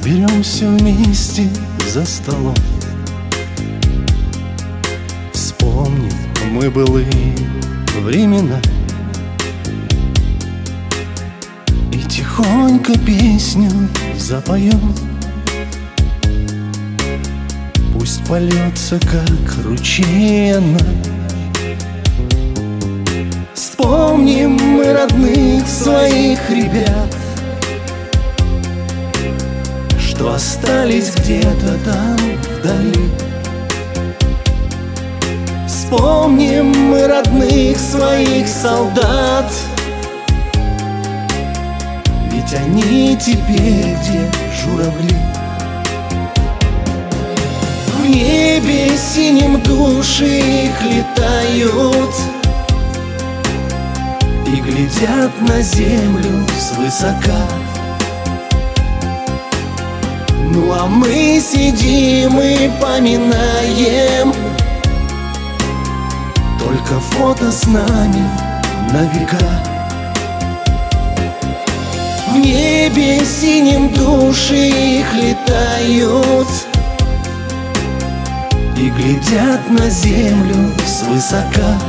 соберемся вместе за столом. Вспомним мы былые времена и тихонько песню запоем. Пусть польется, как ручей она. Вспомним мы родных своих ребят, что остались где-то там вдали. Вспомним мы родных своих солдат, ведь они теперь где журавли. В небе синим души их летают и глядят на землю свысока. Ну а мы сидим и поминаем только фото с нами на века. В небе синим души их летают и глядят на землю свысока.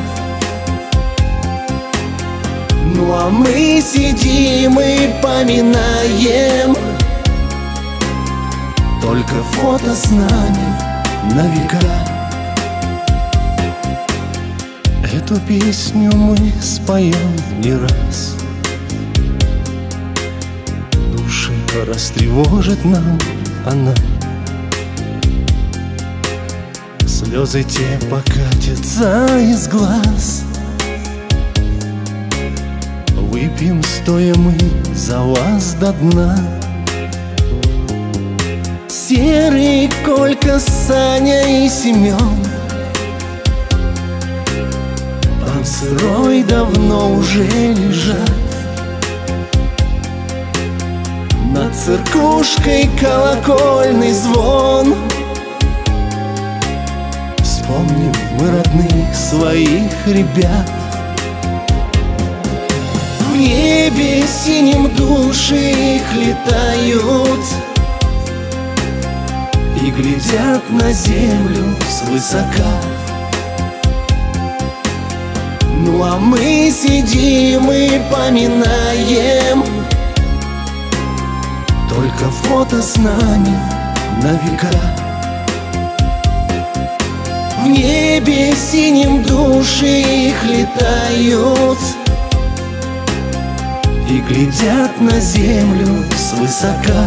Ну а мы сидим и поминаем только фото с нами на века. Эту песню мы споем не раз, души растревожит нам она. Слезы те покатятся из глаз. Выпьем стоя мы за вас до дна. Серый, Колька, Саня и Семен, там сырой давно уже лежат. Над церквушкой колокольный звон. Вспомним мы родных своих ребят. В небе синим души их летают и глядят на землю свысока. Ну а мы сидим и поминаем только фото с нами на века. В небе синим души их летают и глядят на землю свысока.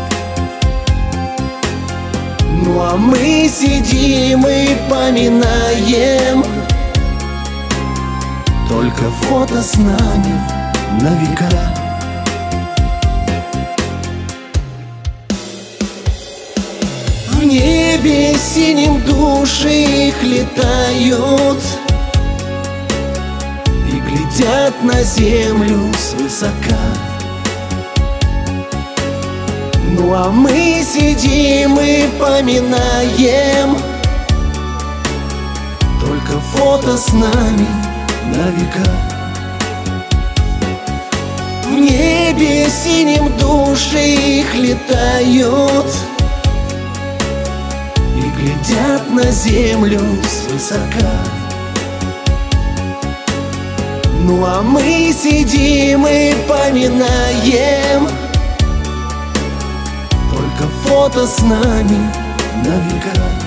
Ну а мы сидим и поминаем только фото с нами на века. В небе синим души их летают и глядят на землю свысока. Ну а мы сидим и поминаем только фото с нами на века. В небе синим души их летают и глядят на землю свысока. Ну а мы сидим и поминаем только фото с нами на века.